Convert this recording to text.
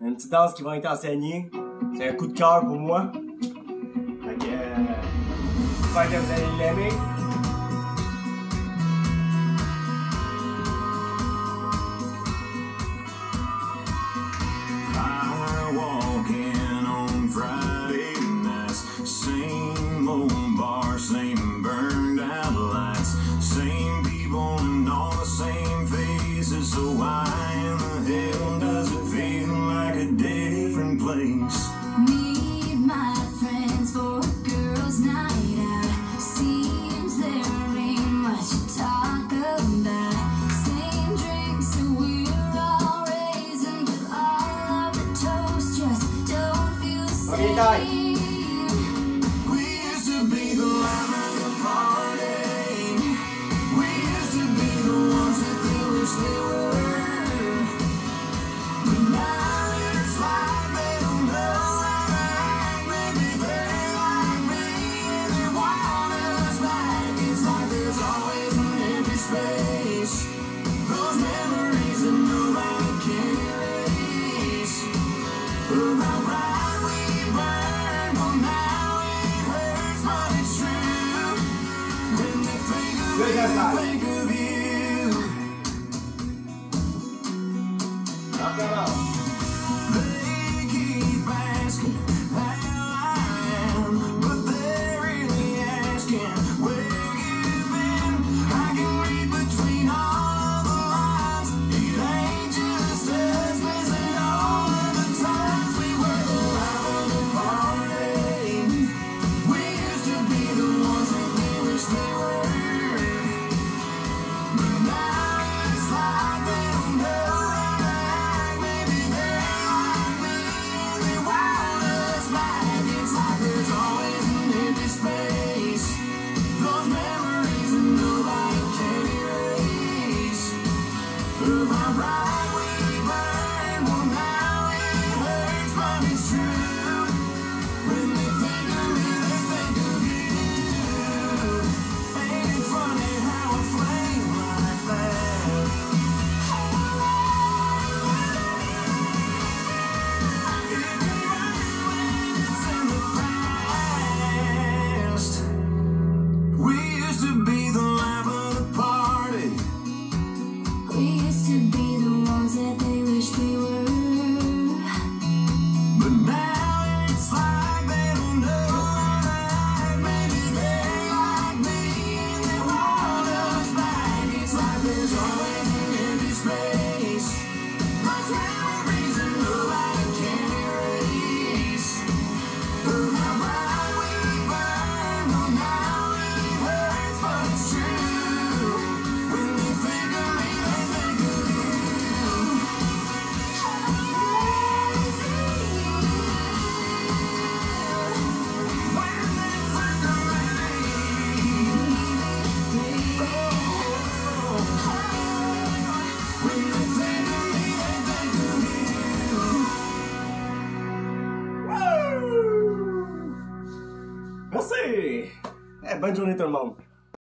Une petite danse qui va être enseignée. C'est un coup de cœur pour moi. Fait que j'espère que vous allez l'aimer. Same old bar, same burned out lights, same people and all the same faces. So why in the hell does it feel like a different place? Meet my friends for a girls' night out. Seems there ain't much to talk about. Same drinks that we're all raising, but all of the toast just don't feel the same. Think of you. Knock that out. They keep asking how I am, but they're really asking where you've been. I can read between all the lines. It ain't just us missing all of the times we were alive at the party. We used to be the ones that they wish they were. Merci! Bonne journée tout le monde!